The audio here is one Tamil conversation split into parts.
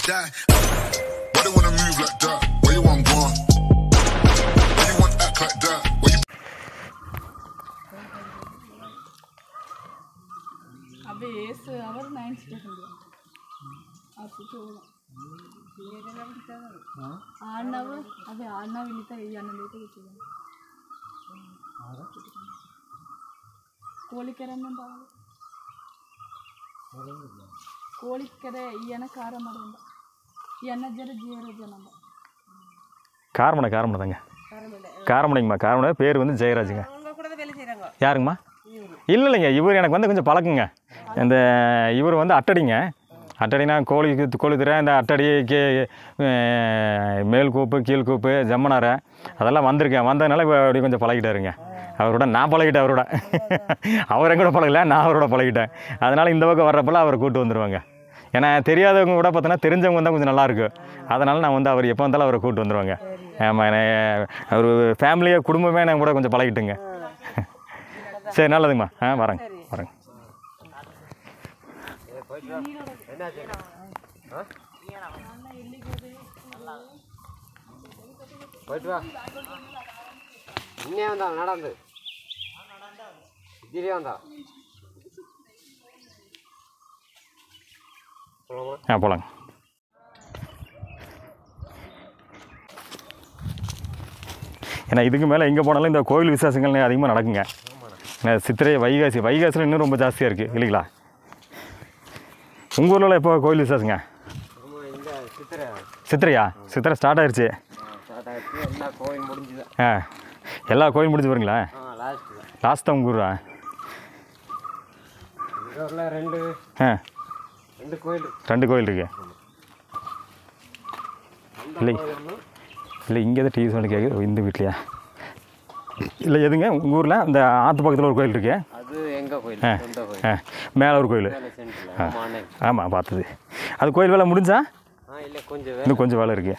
die. Why they wanna move like that? Where you want go? Why you want act like that? Where you? अबे ऐसे आवर 9 स्टेशन दिया आप सोचो ये ना बिता आनव अबे आनव लिखा है या ना लेते कुछ कोली करे ना बाबा कोली करे ये ना कार मरंदा ये ना जरा जीरो जनम காரமடை தாங்க காரமடைங்கம்மா காரமடை பேர் வந்து ஜெயராஜுங்க யாருங்கம்மா இல்லைங்க இவர் எனக்கு வந்து கொஞ்சம் பழக்குங்க இந்த இவர் வந்து அட்டடினா கோழி திரை இந்த அட்டடி மேல் கூப்பு கீழ் கூப்பு ஜம்மனாரை அதெல்லாம் வந்ததுனால அப்படி கொஞ்சம் பழகிட்டாருங்க அவரோட நான் பழகிட்டேன் அவரோட அவர் எங்கூட பழகலை நான் அவரோட பழகிட்டேன் அதனால் இந்த பக்கம் வர்றப்பெல்லாம் அவரை கூப்பிட்டு வந்துடுவாங்க ஏன்னா தெரியாதவங்க கூட பார்த்தோன்னா தெரிஞ்சவங்க வந்தால் கொஞ்சம் நல்லாயிருக்கும் அதனால் நான் வந்து அவர் எப்போ வந்தாலும் அவரை கூப்பிட்டு வந்துடுவாங்க ஆமாம் அவர் ஃபேமிலியாக குடும்பமே நான் கூட கொஞ்சம் பழகிட்டுங்க சரி நல்லதுங்கம்மா வரேங்க போயிட்டு வா இன்னே வந்தா நடந்து இதிலே வந்தா போலாங்க ஏன்னா இதுக்கு மேலே எங்கே போனாலும் இந்த கோவில் விசேஷங்கள் அதிகமாக நடக்குங்க சித்திரை வைகாசியில் இன்னும் ரொம்ப ஜாஸ்தியாக இருக்குது இல்லைங்களா உங்கள் ஊரில் எப்போ கோவில் விசேஷங்க சித்திரை ஸ்டார்ட் ஆயிடுச்சு எல்லா கோயில் முடிஞ்சு வருங்களா லாஸ்ட் தான் உங்கள் ஊரா ரெண்டு கோயில் இருக்கு இல்லை இங்கே தான் டிவி சவுண்டு கேட்குது இந்த வீட்லையா இல்லை எதுங்க உங்கள் ஊரில் இந்த ஆற்று பக்கத்தில் ஒரு கோயில் இருக்கு அது எங்கள் கோயில் மேலே ஒரு கோயில் ஆமாம் பார்த்தது அது கோயில் வேலை முடிஞ்சா இல்லை கொஞ்சம் இன்னும் கொஞ்சம் வேலை இருக்குது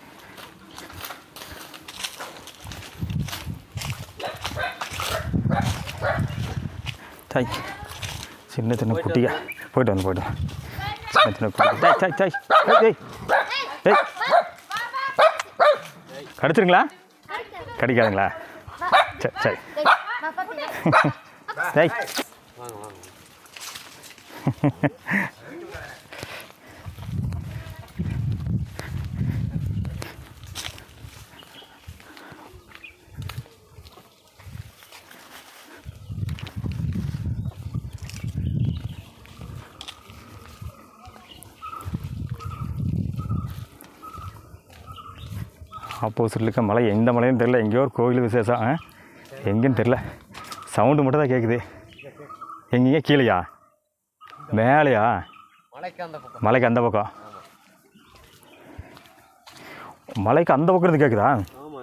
தாய் சின்ன சின்ன குட்டிங்க போய்ட்டு வந்து சின்ன சின்ன குட்டி தாய் கடிச்சிருங்களா கடிக்காதுங்களா சரி தாய் ஆப்போசிட்டில் இருக்க மலை எந்த மலையும் தெரில எங்கேயோ ஒரு கோவில் விசேஷம் எங்கேன்னு தெரில சவுண்டு மட்டும் தான் கேட்குது எங்கேங்க கீழேயா மேலேயா மலைக்கு அந்த பக்கம் மலைக்கு அந்த பக்கம் இருந்து கேட்குதா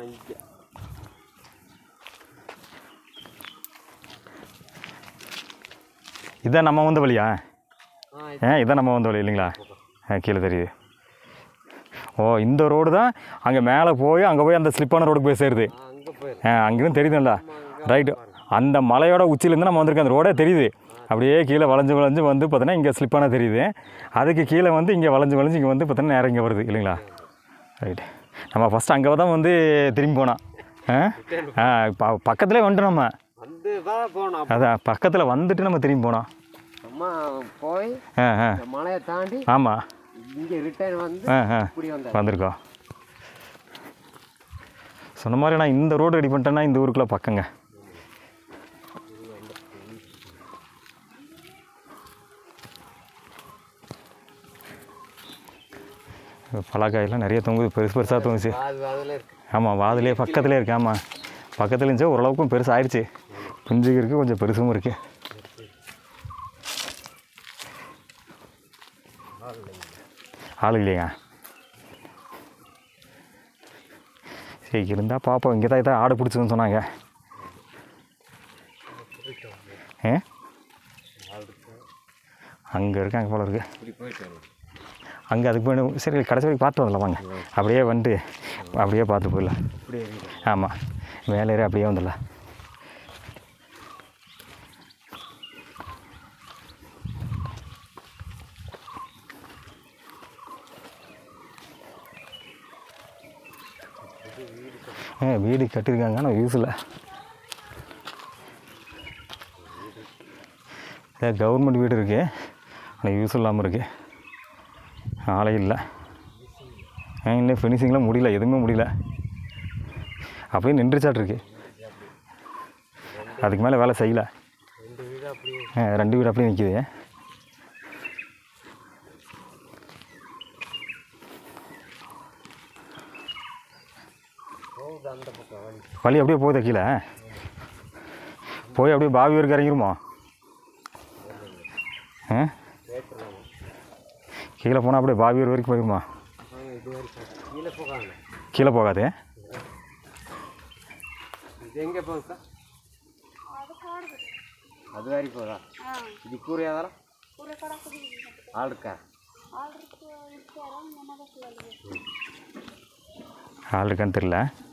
இதான் நம்ம வந்த வழியா இதான் நம்ம வந்த வழி இல்லைங்களா கீழே தெரியுது ஓ இந்த ரோடு தான் அங்கே மேலே போய் அங்கே போய் அந்த ஸ்லிப்பான ரோடுக்கு போய் சேருது அங்கேயும் தெரியுதுல்ல ரைட்டு அந்த மலையோட உச்சியிலேருந்து நம்ம வந்திருக்கோம் அந்த ரோடே தெரியுது அப்படியே கீழே வளைஞ்சு வந்து பார்த்தோன்னா இங்கே ஸ்லிப்பான தெரியுது அதுக்கு கீழே வந்து இங்கே வளைஞ்சு இங்கே வந்து பார்த்தோன்னா நேரம் இங்கே வருது இல்லைங்களா ரைட்டு நம்ம ஃபஸ்ட்டு அங்கே தான் வந்து திரும்பி போனோம் பக்கத்துலேயே வந்துட்டோம் நம்ம அதான் பக்கத்தில் வந்துட்டு நம்ம திரும்பி போனோம் போய் மலையை தாண்டி ஆமாம் இங்கே ரிட்டர்ன் வந்து வந்திருக்கோம் சொன்ன மாதிரி நான் இந்த ரோடு ரெடி பண்ணிட்டேன்னா இந்த ஊருக்குள்ளே பக்கங்க பலாக்காயெல்லாம் நிறைய தொங்குது பெருசாக தொங்குச்சு ஆமாம் வாதிலே பக்கத்துலேயே இருக்கு ஆமாம் பக்கத்தில் இருந்துச்சு ஓரளவுக்கும் பெருசு ஆயிடுச்சு குஞ்சுக்கு இருக்குது கொஞ்சம் பெருசும் இருக்குது ஆள் இல்லையா சரி இருந்தால் பார்ப்போம் இங்கே தான் ஆடு பிடிச்சதுன்னு சொன்னாங்க அங்கே இருக்காங்க போல இருக்கு அங்கே அதுக்கு போய் சரி கடைசி வரைக்கும் பார்த்து வந்துடலாம் வாங்க அப்படியே வந்துட்டு அப்படியே பார்த்து போயிடலாம் ஆமாம் மேலே ஏறி அப்படியே வந்துடலாம் வீடு கட்டியிருக்காங்க ஆனால் யூஸ் இல்லை. கவர்மெண்ட் வீடு இருக்குது ஆனால் யூஸ் இல்லாமல் இருக்குது. ஆளே இல்லை. இன்னும் ஃபினிஷிங்லாம் முடியல, எதுவுமே முடியல. அப்படியே நின்றுச்சாட்டு அதுக்கு மேலே வேலை செய்யலை. 2 வீடு அப்படியே நிற்கிது. வழி அப்படியே போகுது கீழே போய் அப்படியே பாவி வரைக்கும் இறங்கிருமா? கீழே போனால் அப்படியே பாவி வரைக்கும் போயிருமா? கீழே போகாது. எங்கே போகுதுக்கா? அது வரைக்கும் போதா? இது கூறியாதாரம் ஆள் இருக்கா? ஆள் இருக்கான்னு தெரியல.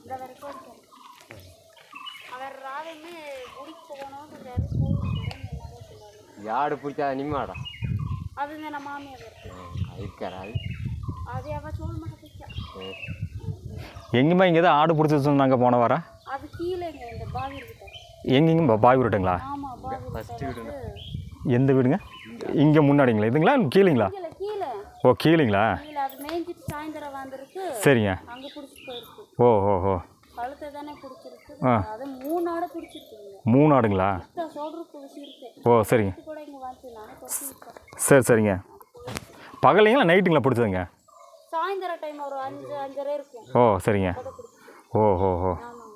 யாடு பிடிச்சா நிம்மாடா அதுங்க நம்ம மாமியார் இருக்காரா? அது அவ சொல்ல மாட்டேன். எங்கேயுமா இங்கே தான் ஆடு பிடிச்சி சொன்னாங்க போன வாரம். அது கீழேங்க இந்த பாவி கிட்ட. எங்கேங்க பாவி விட்டுங்களா? ஆமா பாவி. ஃபர்ஸ்ட் வீடுங்க. எந்த வீடுங்க? இங்கே முன்னாடிங்களா? இதுங்களா கீழேங்களா? கீழே. ஓ கீழேங்களா? கீழே அது மேய்ஞ்சிட்டு சாயந்தரம் வந்திருக்கு. சரிங்க. அங்கே பிடிச்சிட்டு போயிருக்கு. ஓ கழுத்தை தானே பிடிச்சிருக்கு. அது 3 ஆடு பிடிச்சிருக்குங்க. 3 ஆடுங்களா? சொல்றதுக்கு வச்சிருக்கு. ஓ சரிங்க. கூட இங்கே வந்து நானே கொட்டிட்டேன். சரிங்க. பகலைங்களா நைட்டுங்களா பிடிச்சதுங்க? சாயந்தரம் டைம் ஒரு 5:30 இருக்கும். ஓ சரிங்க. ஓ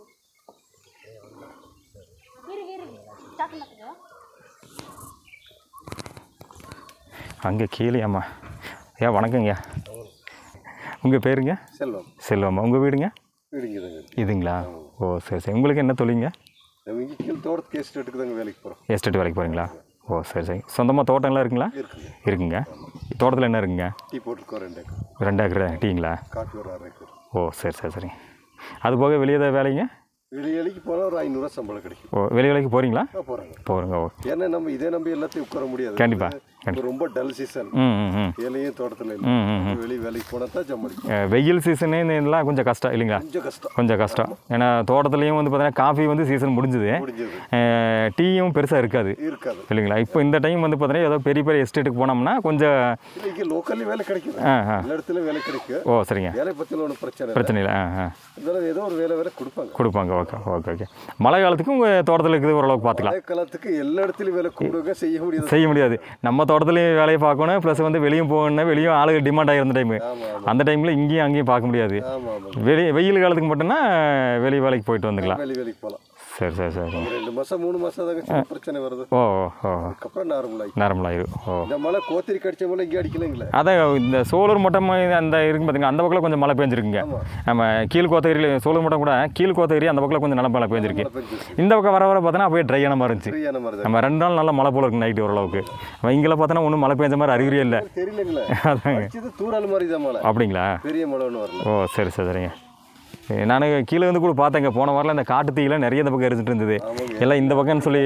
அங்கே கீழேயாம்மா. வணக்கங்க. உங்கள் பேருங்க? செல்வம்மா. உங்கள் வீடுங்க? இதுங்களா? ஓ சரி. உங்களுக்கு என்ன தொழிலுங்க? தோட்டத்துக்கு எஸ்டேட்டுக்கு தாங்க வேலைக்கு போகிறோம். எஸ்டேட் வேலைக்கு போகிறீங்களா? ஓ சரி. சொந்தமாக தோட்டம்லாம் இருக்குங்களா? இருக்குங்க. தோட்டத்தில் என்ன இருக்குங்க? டீ போட்டுருக்கோம். 2 ஏக்கர் டீங்களா? காட்டு ஒரு 6 ஏக்கர். ஓ சரி. அது போக வெளியே தான் வேலைங்க? வெளி வேலைக்கு போனால் ஒரு 500 சம்பளம் கிடைக்கும். ஓ வெளி வேலைக்கு போகிறீங்களா? போகிறேங்க. ஓ ஏன்னா நம்ம இதே நம்பி எல்லாத்தையும் உட்கார முடியாது. கண்டிப்பாக. ரொம்ப டல் சீசன். வேலையும் தோட்டத்தில் வெளி வேலைக்கு போனால் தான் சம்பளம். வெயில் சீசனே இதெல்லாம் கொஞ்சம் கஷ்டம் இல்லைங்களா? கொஞ்சம் கஷ்டம். ஏன்னா தோட்டத்துலேயும் வந்து பார்த்தீங்கன்னா காஃபி வந்து சீசன் முடிஞ்சுது. டீயும் பெருசாக இருக்காது இல்லைங்களா? இப்போ இந்த டைம் வந்து பார்த்தீங்கன்னா ஏதோ பெரிய எஸ்டேட்டுக்கு போனோம்னா கொஞ்சம் லோக்கல்லே வேலை கிடைக்கும். எல்லா இடத்துலையும் வேலை கிடைக்கும். ஓ சரிங்க. வேலை பற்றியில் ஒன்றும் பிரச்சனை இல்லை. இதெல்லாம் ஏதோ ஒரு வேலை கொடுப்பாங்க. ஓகே. மழை காலத்துக்கு உங்கள் தோட்டத்தில் இருக்குது ஓரளவுக்கு பார்த்துக்கலாம். மழை காலத்துக்கு எல்லா இடத்துலையும் வேலை கொடுக்க செய்ய முடியாது. நம்ம தோட்டத்துலேயும் வேலையை பார்க்கணும், ப்ளஸ் வந்து வெளியும் போகணும். வெளியும் ஆளுகள் டிமாண்ட் ஆகிருந்த டைமு. அந்த டைமில் இங்கேயும் அங்கேயும் பார்க்க முடியாது. வெயில் காலத்துக்கு மட்டும்னா வெளி வேலைக்கு போயிட்டு வந்துக்கலாம். வேலைக்கு போகலாம். சரி 2 மாதம் 3 மாதம் தாங்க பிரச்சனை வருது. அதுக்கப்புறம் நார்மலாகிடும். இந்த மழை கோத்திரி கடிச்ச மழை இங்கே அடிக்கலைங்களே. அதான் இந்த சோலூர் மட்டம் அந்த இருக்கு பார்த்தீங்கன்னா, அந்த பக்கம் கொஞ்சம் மழை பெஞ்சிருக்குங்க. நம்ம கீழ் கோத்தகிரியில் சோலூர் மட்டம் கூட கீழ் கோத்தகிரி அந்த பக்கம் கொஞ்சம் நல்ல மழை பெஞ்சிருக்கு. இந்த பக்கம் வர பார்த்தோன்னா அப்படியே ட்ரையான மாதிரி இருந்துச்சு. நம்ம 2 நாள் நல்லா மழை போல இருக்கு நைட்டு ஓரளவுக்கு. இங்கெல்லாம் பார்த்தோன்னா ஒன்றும் மழை பெஞ்ச மாதிரி அறிகுறியே இல்லை. தெரியலங்களே. அதாங்க தூரால் மாதிரி தான் மழை. அப்படிங்களா? பெரிய மழை ஒன்று வரல. ஓ சரிங்க. நான் கீழே வந்து கூட பார்த்தேங்க. போன வாரம் இந்த காட்டு தீயெல்லாம் நிறைய இந்த பக்கம் எரிஞ்சிட்டு இருந்தது. எல்லாம் இந்த பக்கம்னு சொல்லி.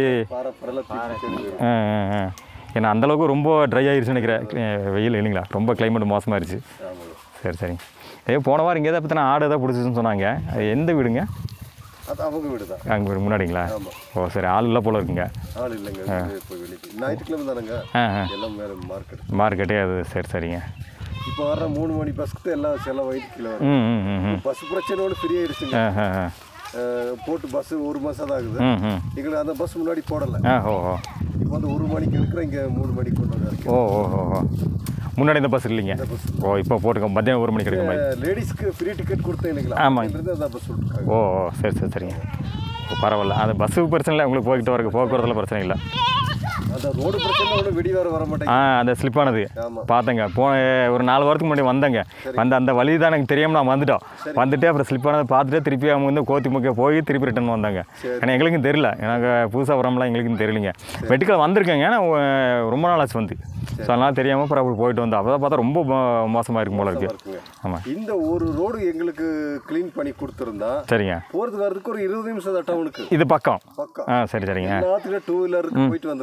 ஏன்னா அந்தளவுக்கு ரொம்ப ட்ரை ஆகிடுச்சு நினைக்கிறேன். வெயில் இல்லைங்களா? ரொம்ப கிளைமேட் மோசமாகிடுச்சு. சரி. போன வாரம் இங்கே தான் பார்த்தீங்கன்னா ஆடு எதாவது பிடிச்சிச்சுன்னு சொன்னாங்க. அது எந்த வீடுங்க? அவங்க வீடு தான். அங்கே வீடு முன்னாடிங்களா? ஓ சரி. ஆள் இல்லை போல இருக்குங்க. ஆள் இல்லைங்க. ஞாயிற்றுக்கிழமை தானேங்க எல்லாம் மார்க்கெட்டே அது. சரிங்க. இப்போ வர 3 மணி பஸ்க்கு எல்லாம் செலவாயிட்டு கீழே வரும். பஸ் பிரச்சனையோடு ஃப்ரீ ஆயிடுச்சுங்க. போட்டு பஸ் 1 மாதம் தான் ஆகுது. எங்களுக்கு அந்த பஸ் முன்னாடி போடலை. இப்போ வந்து 1 மணிக்கு இருக்கிற இங்கே 3 மணிக்கு கொண்டு வந்து. முன்னாடி இந்த பஸ் இல்லைங்க. இப்போ போட்டுக்க மத்தியானம் 1 மணிக்கு கிடைக்கும். லேடிஸ்க்கு ஃப்ரீ டிக்கெட் கொடுத்தேன் இல்லைங்களா? ஆமாம். அதான் பஸ் விட்டுருக்காங்க. சரிங்க. பரவாயில்ல. அந்த பஸ்ஸுக்கு பிரச்சனை இல்லை. உங்களுக்கு போய்கிட்டு வரக்கு போக்குவரத்தில் பிரச்சனை இல்லை. அந்த ரோடு பிரச்சனை ஒன்றும் வெடி வர மாட்டேங்க. அந்த ஸ்லிப்பானது பார்த்தேங்க. ஒரு 4 வாரத்துக்கு முன்னாடி வந்தேங்க. அந்த வழி தான் எனக்கு தெரியாமல் நான் வந்துட்டு அப்புறம் ஸ்லிப்பானதை பார்த்துட்டு திருப்பி அவங்க வந்து கோத்தி முக்கிய போய் திருப்பி ரிட்டன் வந்தாங்க. ஏன்னா எங்களுக்கும் தெரியல. எனக்கு புதுசாக வரம்லாம் எங்களுக்கும் தெரியலைங்க. மெடிக்கல் வந்திருக்கேங்க. ஏன்னா ரொம்ப நாள் ஆச்சு வந்து. ஸோ அதனால் தெரியாமல் அப்புறம் அப்படி போயிட்டு வந்தோம். அப்போ பார்த்தா ரொம்ப மோசமாக இருக்கும் போல இருக்கு. ஆமாம். இந்த ஒரு ரோடு எங்களுக்கு க்ளீன் பண்ணி கொடுத்துருந்தா சரிங்க. போகிறதுக்கு வரதுக்கு ஒரு 20 நிமிஷம் தான் டவுனுக்கு. இது பக்கம். சரிங்க. 2 வீலருக்கு போயிட்டு வந்துடுவோம்.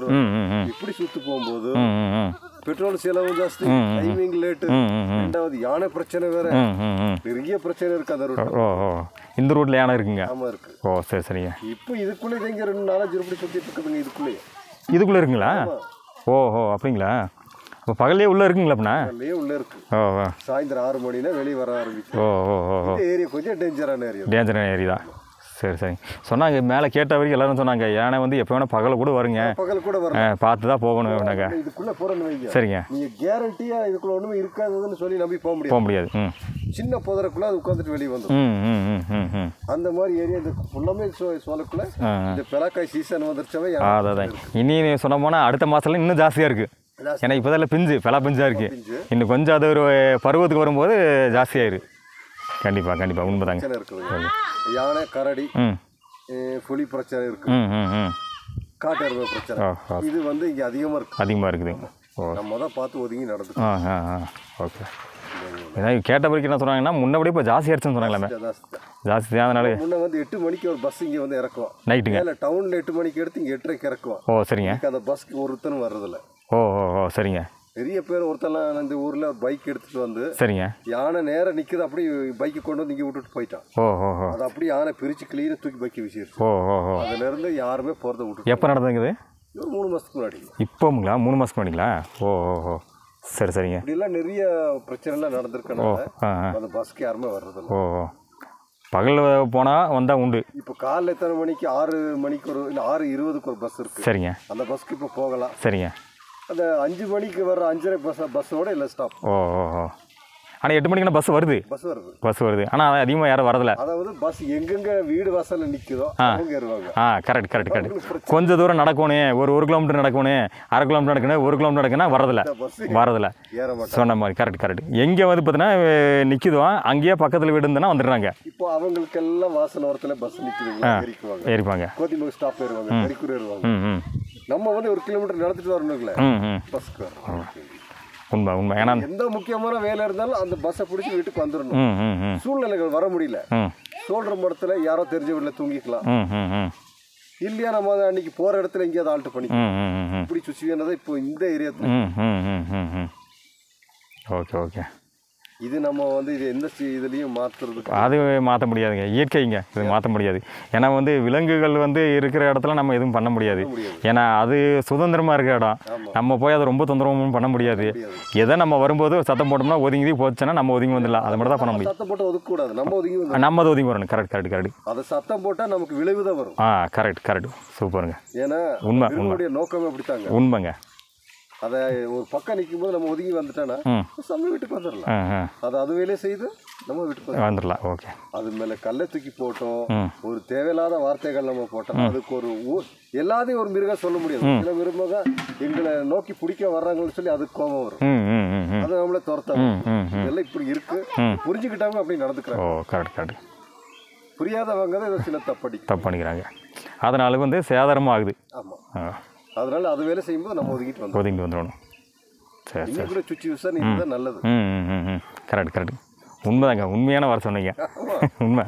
இப்படி சுத்து போகும்போது ம் ம் ம் பெட்ரோல் செலவு ஜாஸ்தி, டைமிங் லேட்டு, ரெண்டாவது யானை பிரச்சனை வேற, நிறைய பிரச்சனை இருக்கு அந்த ரூட். ஓ ஓ இந்த ரூட்ல யானை இருக்குங்க? ஆமா இருக்கு. ஓ சரி சரிங்க. இப்போ இதுக்குள்ளே இங்க 2-4 இப்படி சுத்திட்டு இருக்குதுங்க. இதுக்குள்ளே இருக்குங்களா? ஓ ஓ அப்படிங்களா? அப்போ பகல்லே உள்ளே இருக்குங்களா? அப்படின்னா உள்ள இருக்கு. ஓ ஓ சாயந்தரம் 6 மணினா வெளியே வர ஆரம்பிக்கும். ஓ ஓ ஓ இந்த ஏரியா கொஞ்சம் டேஞ்சரான ஏரியா. டேஞ்சரான ஏரியா தான். சரி சரி. சொன்னாங்க மேலே கேட்ட வரைக்கும் எல்லாரும் சொன்னாங்க யானை வந்து எப்போ வேணால் பகல கூட வருங்க, பகல் கூட வர பார்த்து தான் போகணும் அப்படின்னாங்க. இதுக்குள்ளே போகிறேன்னு வைங்க, சரிங்க, நீங்கள் கேரண்டியாக இதுக்குள்ள ஒன்றுமே இருக்காதுன்னு சொல்லி நம்பி போக முடியாது. ம் சின்ன புதருக்குள்ளே அது உட்காந்துட்டு வெளியே வந்துடும். ம் ம் ம் ம் ம் அந்த மாதிரி ஏரியா இந்த ஃபுல்லாமே சோளக்குள்ளே இந்த பெலாக்காய் சீசன் வந்துருச்சவே. அதான் இனி சொன்ன போனால் அடுத்த மாதத்துல இன்னும் ஜாஸ்தியாக இருக்குது. ஏன்னா இப்போ தான் பிஞ்சு பெலா பிஞ்சாக இருக்குது. இன்னும் கொஞ்சம் அது ஒரு பருவத்துக்கு வரும்போது ஜாஸ்தியாயிரு. கண்டிப்பாக கண்டிப்பாக உண்மைதாங்க. இருக்குது யானை, கரடி, புலி பிரச்சனை இருக்கு, காட்டு எருமை பிரச்சனை. இது வந்து இங்கே அதிகமாக இருக்குது. ஓ நம்ம தான் பார்த்து ஒதுங்கி நடந்து. ஓகே. ஏன்னா கேட்ட வரைக்கும் என்ன சொன்னாங்கன்னா முன்னபடி இப்போ ஜாஸ்தி ஆயிடுச்சுன்னு சொன்னாங்களே. ஜாஸ்தி தான். அதனால முன்னே வந்து 8 மணிக்கு ஒரு பஸ் இங்கே வந்து இறக்குவோம். நைட்டுங்க இல்லை டவுனில் 8 மணிக்கு எடுத்து இங்கே 8:30க்கு இறக்குவோம். ஓ சரிங்க. அந்த பஸ்க்கு ஒருத்தனும் வர்றதில்ல. ஓ ஓ ஓ சரிங்க. நிறைய பேர் ஒருத்தெல்லாம் இந்த ஊரில் பைக் எடுத்துகிட்டு வந்து சரிங்க யானை நேரம் நிற்குது, அப்படி பைக்கை கொண்டு வந்து இங்கே விட்டுட்டு போயிட்டான். ஓ ஓ ஓ அது அப்படி யானை பிரித்து கிளீனாக தூக்கி பைக்கை வீசிடுச்சு. ஓ ஓ ஓ அதுலேருந்து யாருமே போகிறத விட்டு. எப்போ நடந்துங்குது? ஒரு 3 மாதத்துக்கு முன்னாடி. இப்போங்களா? 3 மாதத்துக்கு முன்னாடிங்களா? ஓ ஓ ஓ சரி சரிங்க. இப்படிலாம் நிறைய பிரச்சனைலாம் நடந்திருக்கனால அந்த பஸ்க்கு யாருமே வர்றதில்ல. ஓ பகல் போனால் வந்தால் உண்டு. இப்போ காலைல எத்தனை மணிக்கு? 6 மணிக்கு ஒரு, இல்லை 6:20க்கு ஒரு பஸ் இருக்குது. சரிங்க. அந்த பஸ்க்கு இப்போ போகலாம். சரிங்க. அந்த 5 மணிக்கு வர 5:30 பஸ்ஸோட இல்லை ஸ்டாப். ஓ ஓ ஓ ஆனால் 8 மணிக்குனா பஸ் வருது. பஸ் வருது ஆனால் அதிகமாக யாரும் வரதில்லை. அதாவது பஸ் எங்கெங்கே வீடு வாசலில் நிற்குதோ அவங்க ஏறுவாங்க. கரெக்ட். கொஞ்சம் தூரம் நடக்கணும், ஒரு 1 கிலோமீட்டர் நடக்கணும், 1/2 கிலோமீட்டர் நடக்கணும், 1 கிலோமீட்டர் நடக்குன்னா வரதில்லை. சொன்ன மாதிரி கரெக்ட். எங்கே வந்து பார்த்தீங்கன்னா நிற்குதோ அங்கேயே பக்கத்தில் வீடு இருந்ததுன்னா வந்துடுறாங்க. இப்போ அவங்களுக்கெல்லாம் வாசல் ஓரத்தில் பஸ் நிற்குதுங்க, ஏறிப்பாங்க. கோதிமலை ஸ்டாப் ஏறுவாங்க, கரிக்கூர் ஏறுவாங்க. நம்ம வந்து 1 கிலோமீட்டர் நடந்துட்டு வரணுங்களே பஸ்க்கு. உண்மை. ஏன்னா எந்த முக்கியமான வேலை இருந்தாலும் அந்த பஸ்ஸை பிடிச்சி வீட்டுக்கு வந்துடணும். சூழ்நிலைகள் வர முடியல, சொல்ற இடத்துல யாரோ தெரிஞ்ச வீட்டில் தூங்கிக்கலாம். இல்லையா நம்ம அன்னைக்கு போற இடத்துல எங்கேயாவது ஆல்ட்டு பண்ணிக்கலாம். இப்படி சுச்சுவேஷன் இப்போ இந்த ஏரியா. ஓகே. இது நம்ம வந்து இது எந்த இதுலேயும் மாற்றுறதுக்கு அது மாற்ற முடியாதுங்க, இயற்கைங்க. இது மாற்ற முடியாது. ஏன்னா வந்து விலங்குகள் வந்து இருக்கிற இடத்துல நம்ம எதுவும் பண்ண முடியாது. ஏன்னா அது சுதந்திரமாக இருக்கிற இடம். நம்ம போய் அதை ரொம்ப தொந்தரவும் பண்ண முடியாது. எதை நம்ம வரும்போது சத்தம் போட்டோம்னா ஒதுங்கி போச்சுன்னா நம்ம ஒதுங்கி வந்துடலாம். அதை மட்டும் தான் பண்ண முடியும். சத்தம் போட்டு ஒதுக்கூடாது, நம்ம ஒதுங்கி வரணும். கரெக்ட். அதை சத்தம் போட்டால் நமக்கு விளைவு தான் வரும். கரெக்ட். சூப்பருங்க. ஏன்னா உண்மை நோக்கமே அப்படித்தாங்க. உண்மைங்க. அதை ஒரு பக்கம் நிற்கும் போது நம்ம ஒதுங்கி வந்துட்டோன்னா நம்ம வீட்டுக்கு வந்துடலாம். அது வேலையை செய்து நம்ம வீட்டுக்கு வந்துடலாம். ஓகே. அது மேலே கல்லை தூக்கி போட்டோம், ஒரு தேவையில்லாத வார்த்தைகள் நம்ம போட்டோம், அதுக்கு ஒரு எல்லாத்தையும் ஒரு மிருகம் சொல்ல முடியாது. சில மிருகம் எங்களை நோக்கி பிடிக்க வர்றாங்கன்னு சொல்லி அதுக்கு கோபம் வரும், அது நம்மளே துரத்தாங்க. இதெல்லாம் இப்படி இருக்கு, புரிஞ்சுக்கிட்டாங்க அப்படி நடந்துக்கிறாங்க. கரெக்ட். புரியாதவங்க தான் இதை சில தப்பு பண்ணிக்கிறாங்க. அதனால வந்து சேதாரமும் ஆகுது. ஆமாம். அதனால அது வேலை செய்யும்போது நம்ம ஒதுங்கிட்டு வந்துடணும். சரி கூட சுச்சி விசாரணை இதுதான் நல்லது. கரெக்ட். உண்மைதாங்க. உண்மையான வார்த்தை சொன்னீங்க. உண்மை.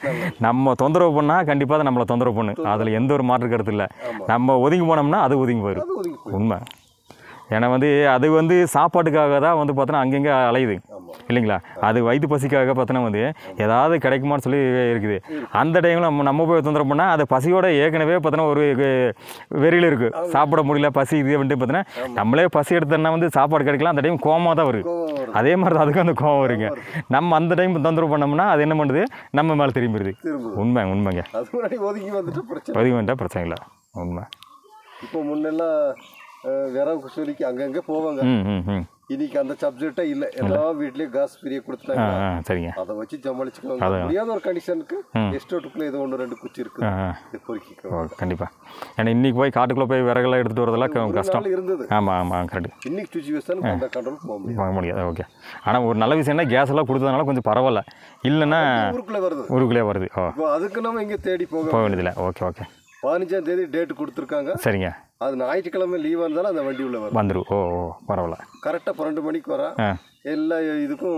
நம்ம தொந்தரவு பண்ணால் கண்டிப்பாக அதை நம்மளை தொந்தரவு பண்ணு. அதில் எந்த ஒரு மாற்று கருத்து இல்லை. நம்ம ஒதுங்கி போனோம்னா அது ஒதுங்கி போயிடும். உண்மை. ஏன்னா வந்து அது வந்து சாப்பாட்டுக்காக தான் வந்து பார்த்தோன்னா அங்கங்கே அலையுது இல்லைங்களா? அது வயிற்று பசிக்காக பார்த்தோன்னா வந்து ஏதாவது கிடைக்குமான்னு சொல்லி இருக்குது. அந்த டைமில் நம்ம போய் தொந்தரவு பண்ணால் அது பசியோட ஏற்கனவே பார்த்தோன்னா ஒரு வெறியில் இருக்குது, சாப்பிட முடியல, பசி இது வந்துட்டு பார்த்தோன்னா நம்மளே பசி எடுத்தோன்னா வந்து சாப்பாடு கிடைக்கலாம். அந்த டைம் கோவமாக தான் வருது. அதே மாதிரி தான் அதுக்கு அந்த கோவம் வருங்க. நம்ம அந்த டைம் தொந்தரவு பண்ணோம்னா அது என்ன பண்ணுது, நம்ம மேலே திரும்பிடுது. உண்மைங்க. ஒதுங்கி வந்துட்டால் பிரச்சனை இல்லை. உண்மை. இப்போ முன்னெல்லாம் விரவு சொல்லிக்கு அங்கங்கே போவாங்க. இன்னைக்கு அந்த சப்ஜெக்டே இல்லை, எல்லா வீட்லேயும் கேஸ் ஃப்ரீயா கொடுத்துட்டாங்க. சரிங்க. அதை வச்சு சமாளிச்சுக்குவாங்க. முடியாத ஒரு கண்டிஷனுக்கு எஸ்டோட்டுக்குள்ளே ஏதோ 1-2 குச்சி இருக்குது, பொறுக்கிக்குவாங்க. கண்டிப்பாக. ஏன்னா இன்னைக்கு போய் காட்டுக்குள்ளே போய் விறகுலாம் எடுத்துகிட்டு வரதெல்லாம் கஷ்டம் இருந்தது. ஆமாம் கரெக்ட். இன்னைக்கு சுச்சுவேஷன் அந்த கண்ட்ரோல் போக முடியாது. ஓகே. ஆனால் ஒரு நல்ல விஷயம்னா கேஸ் எல்லாம் கொடுத்ததுனால கொஞ்சம் பரவாயில்ல. இல்லைன்னா ஊருக்குள்ளே வருது. அதுக்கு நம்ம இங்கே தேடி போக வேண்டியதில்லை. ஓகே. 15ஆம் தேதி டேட்டு கொடுத்துருக்காங்க. சரிங்க. அது ஞாயிற்றுக்கிழமை லீவாக இருந்தாலும் அந்த வண்டி உள்ள வந்துடும். பரவாயில்ல. கரெக்டாக 12 மணிக்கு வரா, எல்லா இதுக்கும்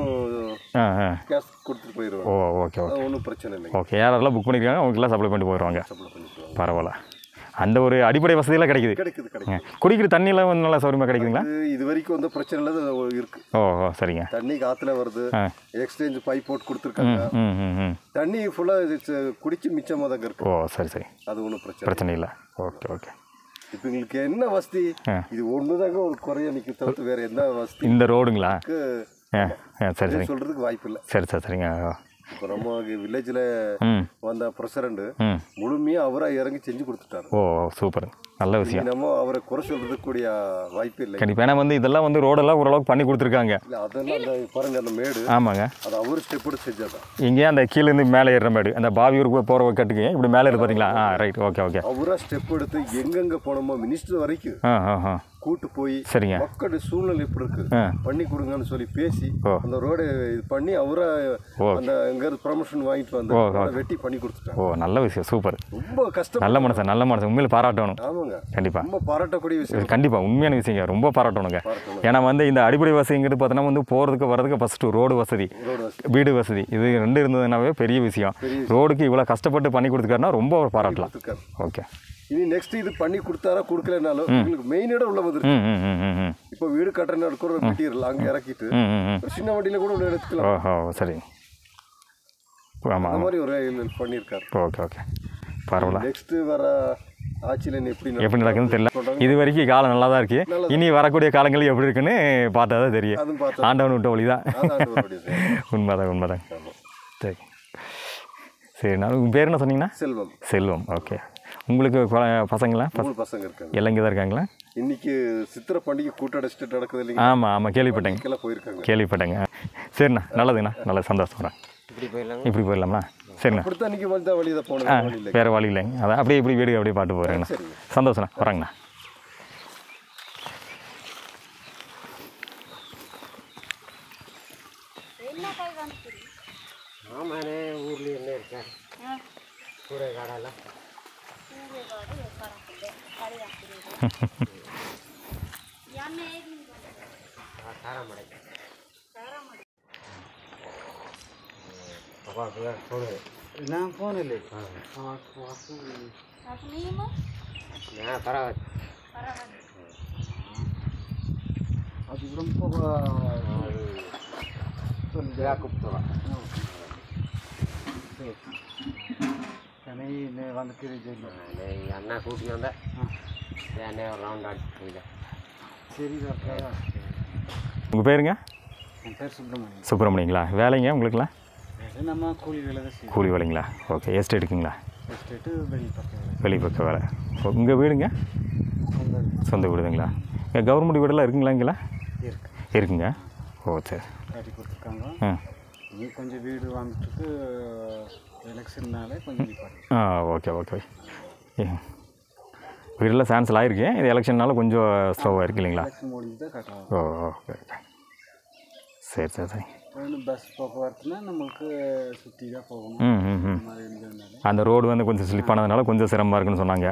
கேஸ் கொடுத்துட்டு போயிடுவாங்க. ஓகே. ஒன்றும் பிரச்சனை இல்லை. ஓகே. யாரெல்லாம் புக் பண்ணியிருக்காங்க அவங்களுக்குலாம் சப்ளை பண்ணி போயிடுவாங்க. பரவாயில்ல. அந்த ஒரு அடிப்படை வசதியெல்லாம் கிடைக்குது. கிடைக்குது. குடிக்கிற தண்ணியெல்லாம் வந்து நல்லா சௌரியமாக கிடைக்குதுங்களா? இது வரைக்கும் வந்து பிரச்சனை இல்லை இருக்கு. ஓ சரிங்க. தண்ணி காற்றுல வருது, எக்ஸ்சேஞ்ச் பைப் போட்டு கொடுத்துருக்காங்க. தண்ணி ஃபுல்லாக குடிச்சு மிச்சமாக தான் இருக்கு. ஓ சரி. அது ஒன்றும் பிரச்சனை இல்லை. ஓகே. இப்போ எங்களுக்கு என்ன வசதி, இது ஒன்று தாங்க ஒரு குறைய நிற்க தவிர்த்து வேறு எந்த வசதி இந்த ரோடுங்களா? சரி சொல்கிறதுக்கு வாய்ப்பு இல்லை. சரிங்க. இப்போ நம்ம வில்லேஜில் வந்த பிரசிடண்ட் முழுமையாக அவராக இறங்கி செஞ்சு கொடுத்துட்டாரு. ஓ சூப்பர், நல்ல விஷயம். நம்ம அவரை குறை சொல்கிறதுக்கு கூடிய வாய்ப்பு இல்லை. கண்டிப்பாக. ஏன்னா வந்து இதெல்லாம் வந்து ரோடெல்லாம் ஓரளவுக்கு பண்ணி கொடுத்துருக்காங்க. இல்லை அதெல்லாம் அந்த பாருங்க அந்த மேடு. ஆமாங்க, அது அவர் ஸ்டெப் எடுத்து செஞ்சாதான். இங்கே அந்த கீழேருந்து மேலே ஏறுற மேடு, அந்த பாவியூருக்கு போகிற கட்டுக்கு இப்படி மேலே இருக்கு பார்த்தீங்களா? Right, okay. அவராக ஸ்டெப் எடுத்து எங்கெங்கே போனோமோ மினிஸ்டர் வரைக்கும் கூட்டு போய் சரிங்க மக்களுடைய சூழ்நிலை எப்படி இருக்கு பண்ணி கொடுங்கன்னு சொல்லி பேசி அந்த ரோடு இது பண்ணி அவரை அந்த எங்கேருந்து ப்ரமோஷன் வாங்கிட்டு வந்து வெட்டி பண்ணி கொடுத்துட்டாங்க. ஓ நல்ல விஷயம், சூப்பர். ரொம்ப கஷ்டம். நல்ல மனுஷன் உண்மையில பாராட்டணும். ஆமாங்க, கண்டிப்பாக ரொம்ப பாராட்டக்கூடிய விஷயம். கண்டிப்பாக உண்மையான விஷயங்க, ரொம்ப பாராட்டணுங்க. ஏன்னா வந்து இந்த அடிப்படை வசதிங்கிறது பார்த்தோன்னா வந்து போகிறதுக்கு வரதுக்கு ஃபஸ்ட்டு ரோடு வசதி, வீடு வசதி, இது ரெண்டு இருந்ததுனாவே பெரிய விஷயம். ரோடுக்கு இவ்வளோ கஷ்டப்பட்டு பண்ணி கொடுத்துருக்காருன்னா ரொம்ப ஒரு பாராட்டலாம். ஓகே, இனி நெக்ஸ்ட் இது பண்ணி கொடுத்தாரா கொடுக்கலனாலும் உங்களுக்கு மெயின் இடம் உள்ள வந்துருக்கு. இப்போ வீடு கட்டுற இருக்கிற மெட்டீரியல் அங்கே இறக்கிட்டு சின்ன வண்டியில கூட உள்ள எடுத்துக்கலாம். ஓஹோ சரி, ஆமாம், அந்த மாதிரி ஒரு பண்ணியிருக்காரு. ஓகே பரவாயில்ல. நெக்ஸ்ட் வர ஆட்சியில் எப்படி நடக்குதுன்னு தெரியல. இது வரைக்கும் காலம் நல்லா தான் இருக்கு. இனி வரக்கூடிய காலங்கள் எப்படி இருக்குன்னு பார்த்தா தான் தெரியும். ஆண்டவன் விட்ட வழி தான். உண்மைதான். சரி, நான் உங்கள் பேர் என்ன சொன்னீங்கன்னா? செல்வம். ஓகே. உங்களுக்கு பசங்களா? பசங்க இருக்காங்க. எல்லாம் இங்கே தான் இருக்காங்களா? இன்னைக்கு சித்திரை பண்டிகை கூட்டடிச்சுட்டு நடக்குது இல்லைங்க? ஆமாம் கேள்விப்பட்டேங்க. சரிண்ணா, நல்லதுங்கண்ணா, நல்ல சந்தோஷம்ண்ணா. இப்படி போயிடலாம்ண்ணா. சரிண்ணா, வேறு வழி இல்லைங்க. அதான் அப்படியே இப்படி வீடு அப்படியே பாட்டு போகிறேங்கண்ணா. சந்தோஷண்ணா, வரேங்கண்ணா. ஊர்லேயே என்ன இருக்கேன் கூரை காடெல்லாம் நான் போனில்லை. பரவாயில்ல, அது ரொம்ப கூப்பிட்டு அண்ணா கூட்டி வந்தேன். ஏன்னே ஒரு ரவுண்ட் ஆடி போயிட்டேன். சரி, உங்கள் பேருங்க? என் பேர் சுப்பிரமணியங்களா? வேலைங்க உங்களுக்குலாம்? நம்ம கூலி வேலை தான். கூலி வேலைங்களா? ஓகே. எஸ்டேட்டுக்குங்களா? எஸ்டேட்டு வெளிப்பக்கம் வேலை. உங்கள் வீடுங்க? சொந்த வீடுங்களா? கவர்மெண்ட் வீடெல்லாம் இருக்குங்களா? இங்கெல்லாம் இருக்குங்க. ஓ சரி, கட்டி கொடுத்துருக்காங்க. இனி கொஞ்சம் வீடு வாங்கிட்டு எலெக்ஷன்னாலே கொஞ்சம் ஓகே. வீடெல்லாம் சான்சல் ஆகிருக்கு. இது எலெக்ஷன்னால கொஞ்சம் ஸ்லோவாக இருக்குது இல்லைங்களா? ஓகே. சரி. பஸ் போக்குவரத்துனா நம்மளுக்கு சுற்றி தான் போகணும். அந்த ரோடு வந்து கொஞ்சம் ஸ்லிப் ஆனதுனால கொஞ்சம் சிரமமாக இருக்குன்னு சொன்னாங்க.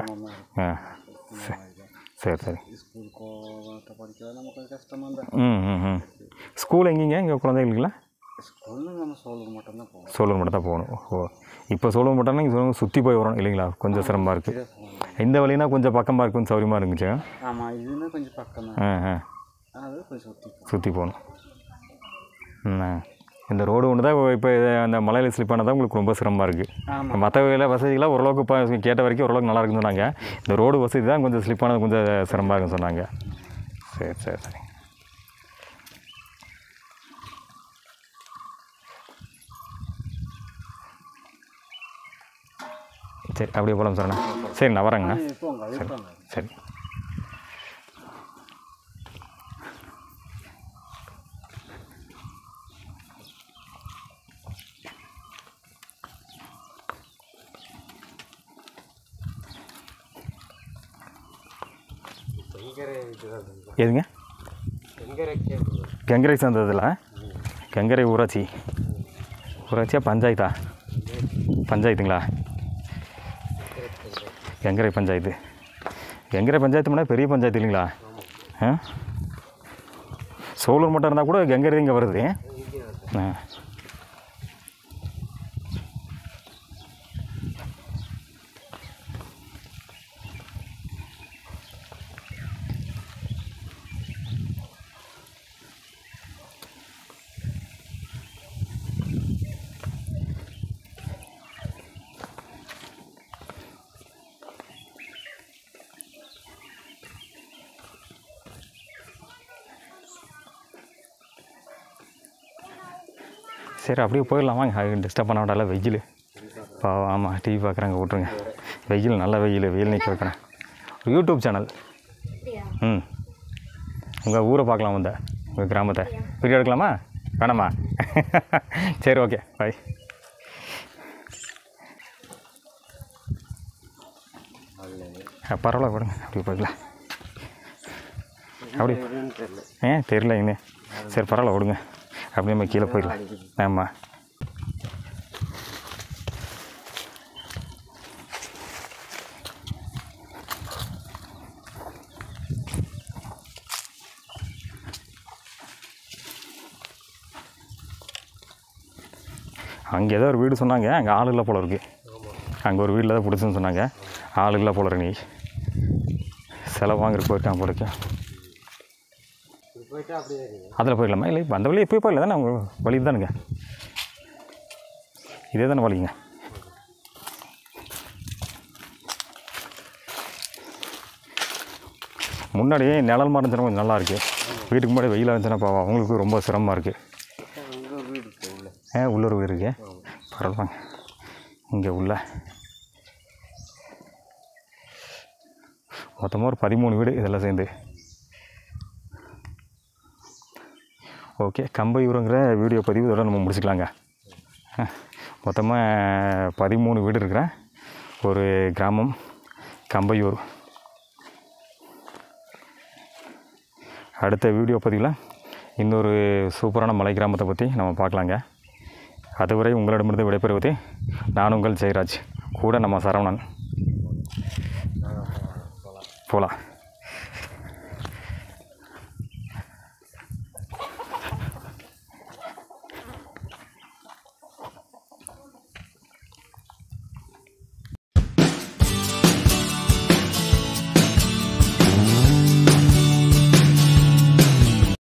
சரி. ஸ்கூலுக்கு படிக்கிறது நமக்கு கொஞ்சம் கஷ்டமாக தான். ஸ்கூல் எங்கேங்க எங்கள் குழந்தைகளுக்குலாம்? ஸ்கூலில் நம்ம சோலூர் மட்டும் தான் போகணும். ஓ, இப்போ சோலூர் மட்டும்னா இங்கே சுற்றி போய் வரணும் இல்லைங்களா? கொஞ்சம் சிரமமாக இருக்குது. இந்த வழினா கொஞ்சம் பக்கமாக இருக்கும், சௌரியமாக இருந்துச்சு. ஆமாம், இதுனா கொஞ்சம் பக்கம் தான். அது கொஞ்சம் சுற்றி போகணும். இந்த ரோடு ஒன்று தான் இப்போ அந்த மலையில் ஸ்லிப் ஆனதான் உங்களுக்கு ரொம்ப சிரமமாக இருக்குது. மற்ற வசதிகளாக ஓரளவுக்கு இப்போ கேட்ட வரைக்கும் ஓரளவுக்கு நல்லா இருக்குன்னு சொன்னாங்க. இந்த ரோடு வசதி தான் கொஞ்சம் ஸ்லிப் ஆனது கொஞ்சம் சிரமமாக இருக்குன்னு சொன்னாங்க. சரி. சரி, அப்படியே போகலாம் சார்ண்ணா. சரிண்ணா, வரேங்கண்ணா. சரி. எதுங்க? கெங்கரை சேர்ந்ததில்ல. கெங்கரை ஊராட்சியா பஞ்சாயத்துங்களா? கெங்கரை பஞ்சாயத்து முன்னா பெரிய பஞ்சாயத்து இல்லைங்களா? சோலூர் மட்டும் இருந்தால் கூட கெங்கரை இங்கே வருது. சரி அப்படியே போயிடலாம் வாங்க, அது டிஸ்டர்ப் பண்ண விடால, வெயில் பாவம். ஆமாம், டிவி பார்க்குறாங்க, விட்ருங்க. வெயில், நல்ல வெயில் நிற்க வைக்கிறேன். YouTube channel. ம், உங்கள் ஊரை பார்க்கலாம், வந்த உங்கள் கிராமத்தை வீடியோ எடுக்கலாமா வேணாமா? சரி, ஓகே, பாய். பரவாயில்ல, விடுங்க, அப்படி போய்க்கலாம். அப்படி தெரில இங்கே. சரி, பரவாயில்ல, விடுங்க, அப்படியே நம்ம கீழே போயிடலாம். ஆமாம், அங்கே ஏதோ ஒரு வீடு சொன்னாங்க, அங்கே ஆள் இல்லை போல இருக்குது. அங்கே ஒரு வீட்டில் தான் பிடிச்சுன்னு சொன்னாங்க, ஆள் இல்லை போல இருக்கு. நீ செலவு வாங்கிட்டு போயிருக்கான் போல இருக்கு. அதில் போயிடலாமா? இல்லை, இப்போ அந்த வழியை எப்போ போயிடல தானே, அவங்க வழி தானுங்க, இதே தானே வழிங்க. முன்னாடியே நிழல் மறைஞ்சினா கொஞ்சம் நல்லா இருக்குது. வீட்டுக்கு முன்னாடி வெயிலாக இருந்துச்சுன்னா பாவம், அவங்களுக்கு ரொம்ப சிரமமாக இருக்குது. உள்ளூர் வீடு இருக்கு, பரவாயில்ல. இங்கே உள்ள மொத்தமாக ஒரு 13 வீடு இதெல்லாம் சேர்ந்து. ஓகே, கம்பையூருங்கிற வீடியோ பதிவு இதோட நம்ம முடிச்சுக்கலாங்க. மொத்தமாக 13 வீடு இருக்கிற ஒரு கிராமம் கம்பையூர். அடுத்த வீடியோ பதிவில் இன்னொரு சூப்பரான மலை கிராமத்தை பற்றி நம்ம பார்க்கலாங்க. அதுவரை உங்களிடமிருந்து விடைபெறுவது நான் உங்கள் ஜெயராஜ், கூட நம்ம சரவணன். போகலாம்.